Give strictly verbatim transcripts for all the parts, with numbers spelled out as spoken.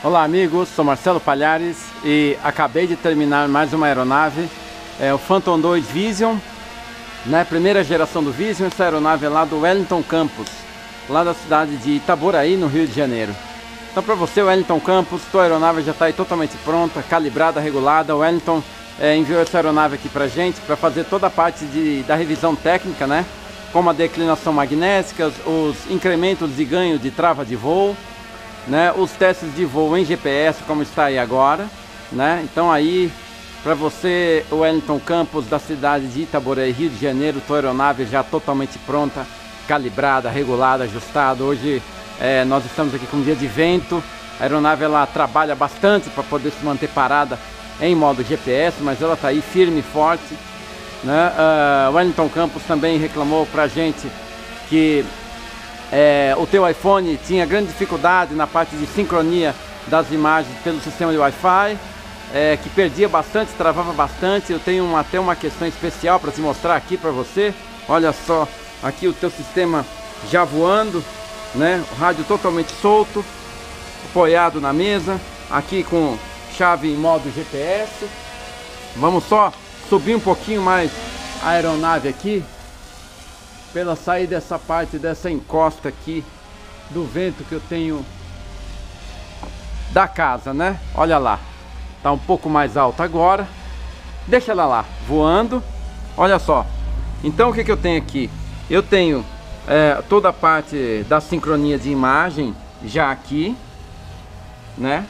Olá amigos, sou Marcelo Palhares e acabei de terminar mais uma aeronave, é o Phantom dois Vision, né? Primeira geração do Vision. Essa aeronave é lá do Wellington Campus, lá da cidade de Itaboraí, no Rio de Janeiro. Então para você, Wellington Campus, tua aeronave já está aí totalmente pronta, calibrada, regulada. O Wellington é, enviou essa aeronave aqui pra gente para fazer toda a parte de, da revisão técnica, né? Como a declinação magnética, os incrementos de ganho de trava de voo, né, os testes de voo em G P S, como está aí agora, né? Então aí, para você, o Wellington Campus da cidade de Itaboraí, Rio de Janeiro, tua aeronave já totalmente pronta, calibrada, regulada, ajustada. Hoje é, nós estamos aqui com um dia de vento. A aeronave ela trabalha bastante para poder se manter parada em modo G P S, mas ela está aí firme e forte, né? Uh, o Wellington Campus também reclamou para a gente que É, o teu iPhone tinha grande dificuldade na parte de sincronia das imagens pelo sistema de Wi-Fi, é, que perdia bastante, travava bastante. Eu tenho uma, até uma questão especial para te mostrar aqui para você. Olha só, aqui o teu sistema já voando, né? O rádio totalmente solto, apoiado na mesa, aqui com chave em modo G P S. Vamos só subir um pouquinho mais a aeronave aqui, pela sair dessa parte dessa encosta aqui do vento que eu tenho da casa, né? Olha lá, tá um pouco mais alta agora. Deixa ela lá voando. Olha só, então o que que eu tenho aqui? Eu tenho é, toda a parte da sincronia de imagem já aqui, né?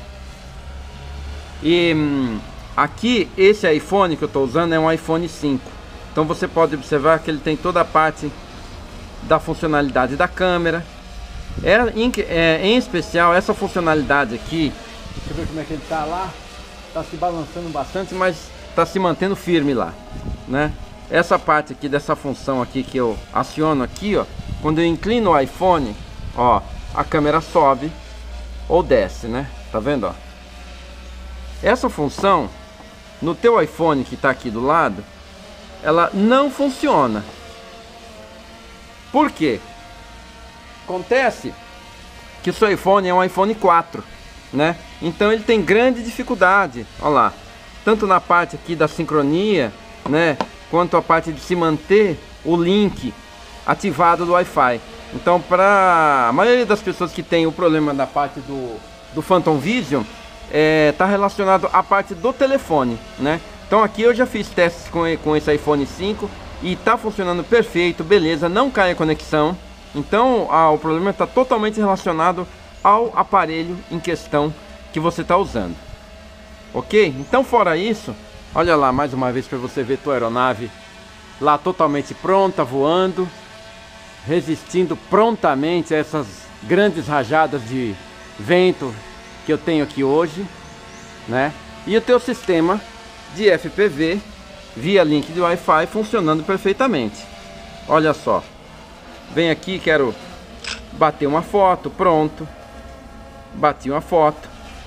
E hum, aqui esse iPhone que eu tô usando é um iPhone cinco. Então você pode observar que ele tem toda a parte da funcionalidade da câmera, é, em, é, em especial essa funcionalidade aqui. Deixa eu ver como é que ele tá lá. Tá se balançando bastante, mas tá se mantendo firme lá, né? Essa parte aqui dessa função aqui que eu aciono aqui, ó, quando eu inclino o iPhone, ó, a câmera sobe ou desce, né? Tá vendo, ó? Essa função no teu iPhone que tá aqui do lado, ela não funciona. Por quê? Acontece que o seu iPhone é um iPhone quatro, né? Então ele tem grande dificuldade, olha lá, tanto na parte aqui da sincronia, né, quanto a parte de se manter o link ativado do Wi-Fi. Então, para a maioria das pessoas que tem o problema da parte do, do Phantom Vision, é, tá relacionado à parte do telefone, né? Então aqui eu já fiz testes com, com esse iPhone cinco e tá funcionando perfeito, beleza, não cai a conexão. Então ah, o problema está totalmente relacionado ao aparelho em questão que você está usando, ok? Então, fora isso, olha lá mais uma vez para você ver tua aeronave lá totalmente pronta, voando, resistindo prontamente a essas grandes rajadas de vento que eu tenho aqui hoje, né? E o teu sistema de F P V via link de Wi-Fi funcionando perfeitamente. Olha só, vem aqui, quero bater uma foto, pronto, bati uma foto.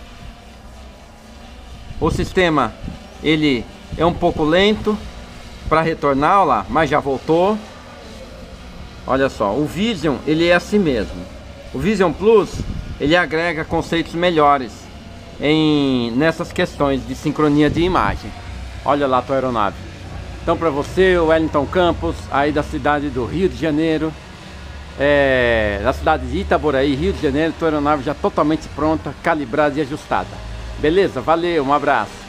O sistema ele é um pouco lento para retornar, olha lá, mas já voltou. Olha só, o Vision ele é assim mesmo. O Vision Plus ele agrega conceitos melhores em nessas questões de sincronia de imagem. Olha lá a tua aeronave. Então para você, o Wellington Campus, aí da cidade do Rio de Janeiro, é, da cidade de Itaboraí, Rio de Janeiro, tua aeronave já totalmente pronta, calibrada e ajustada. Beleza? Valeu, um abraço.